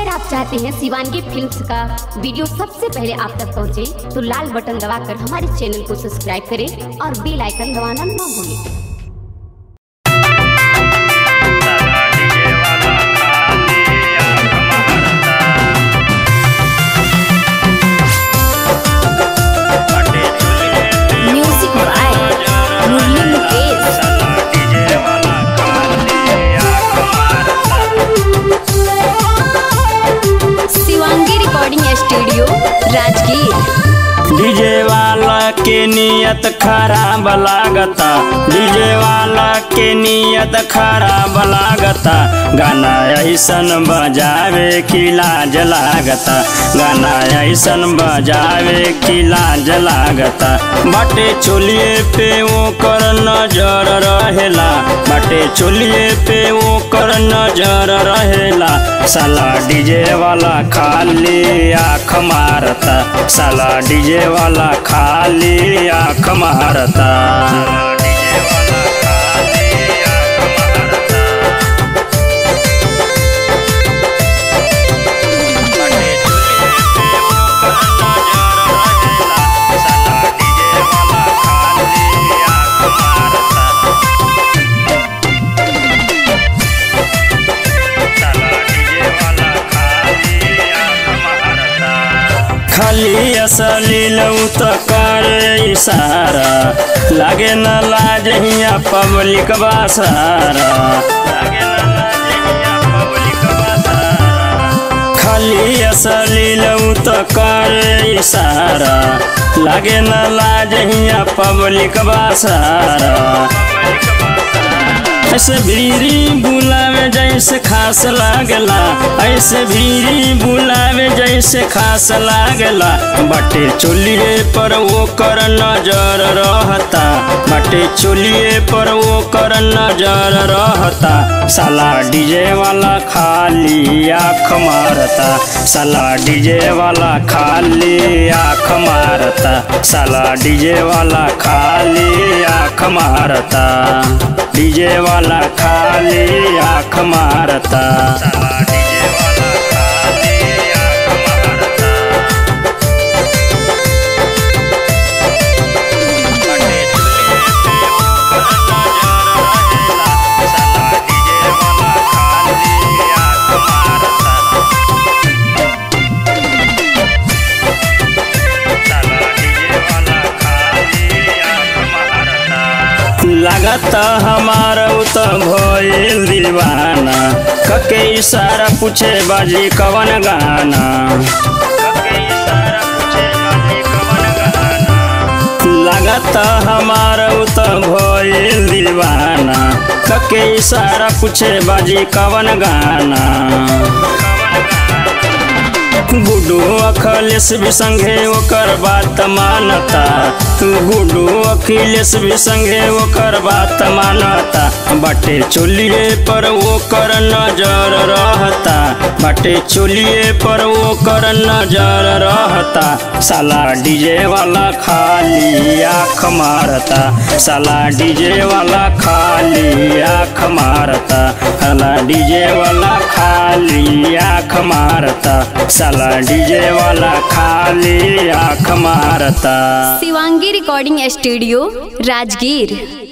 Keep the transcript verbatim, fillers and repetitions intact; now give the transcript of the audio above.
अगर आप चाहते हैं शिवांगी फिल्म्स का वीडियो सबसे पहले आप तक पहुंचे, तो लाल बटन दबाकर हमारे चैनल को सब्सक्राइब करें और बेल आइकन दबाना ना भूलें। स्टूडियो राजगीर। डीजे वाला के नियत खराब लागता, डीजे वाला के नियत खराब लागता, गाना ऐसन बजावे की लाज लागता, गाना ऐसन बजावे की लाज लागता। बाटे चोलिए पे वो कर नजर रहेला, बाटे चोलिए पे वो कर नजर रहेला। साला डीजे वाला खाली आँख मारता, साला डीजे वाला खाली आँख मारता। खाली असलील तो करे इशारा, लागे न लाज हिया पब्लिक बासारा, खाली असलील तो करे इशारा, लागे न लाज हिया पब्लिक बासारा। ऐसे भीरी बुलावे जैसे खास लागला, ऐसे भीरी बुलावे जैसे खास लागला। बाटे चोलिए पर वो कर नजर रहता, बाटे चोलिए पर वो कर नजर रहता। साला डीजे वाला खाली आँख मारता, साला डीजे वाला खाली आँख मारता, साला डीजे वाला खाली आँख मारता, डीजे वाला खाली आँख मारता। लागत हमारा तो भइल दीवाना, कके इशारा पूछे बाजी कवन गाना, कके इशारा पूछे बाजी कवन गाना। लागत हमारा तो भइल दीवाना, कके इशारा पूछे बाजी कवन गाना। गुड्डू अखिलेश भी संगे ओकर बात मानता, गुड्डू अखिलेश भी संगे ओकर बात मानता। बाटे चोलिए पर वो कर नजर रहता, बाटे चोलिए पर वो कर नजर रहता। साला डीजे वाला खाली आँख मारता, साला डीजे वाला खाली आँख मारता, साला डीजे वाला खाली आँख मारता, साला डीजे वाला खाली आँख मारता। Shivangi recording studio Rajgir.